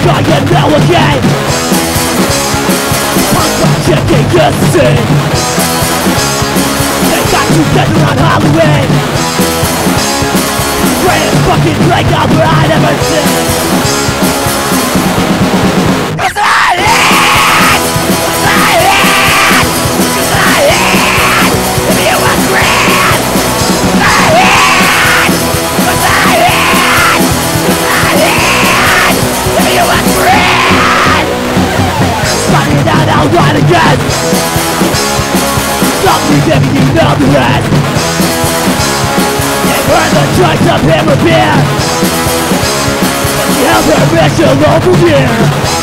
try and now again. Punk rock checking the scene. They got together on Halloween. Greatest fucking breakout I've ever seen. Right again. Stop me, baby, you know the rest. And burn the choice of him or beer. She held her mission over here.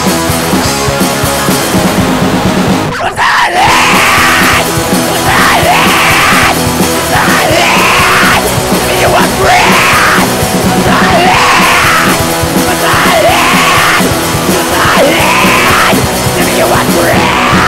Was I in? Was I in? Was I in? You were free. Was I in? Was I in? Was I in? You were free.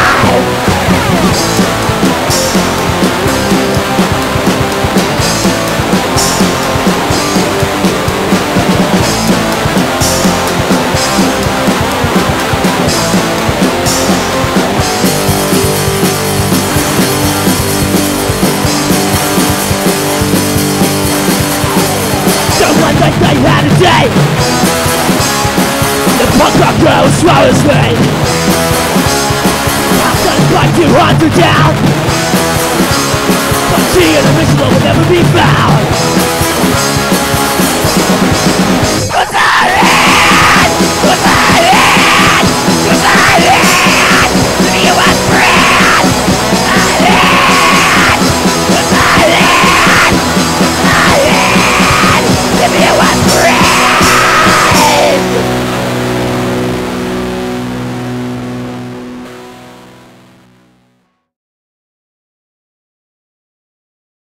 Someone like they had a day. The punk rock grows slowly. Try to hunt her down, but she and her mission will never be found.